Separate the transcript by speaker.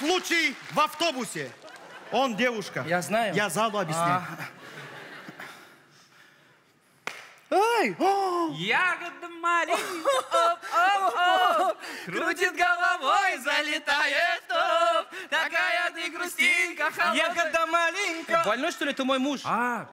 Speaker 1: случай в автобусе. Он девушка.
Speaker 2: Я знаю.
Speaker 1: Я залу объясню.
Speaker 2: Ай!
Speaker 3: Ягода маленькая, оп-оп-оп, крутит головой, залетает топ. Такая ты грустинка, холодная.
Speaker 2: Ягода маленькая. Больной, что ли, ты мой муж?